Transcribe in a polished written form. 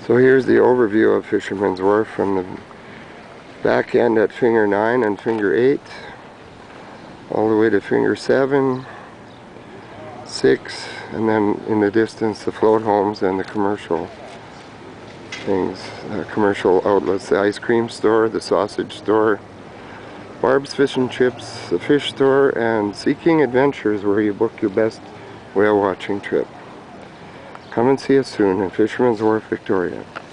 So here's the overview of Fisherman's Wharf from the back end at finger 9 and finger 8 all the way to finger 7, 6, and then in the distance the float homes and the commercial things, commercial outlets, the ice cream store, the sausage store, Barb's Fish and Chips, the fish store, and Seeking Adventures, where you book your best whale watching trip. Come and see us soon in Fisherman's Wharf, Victoria.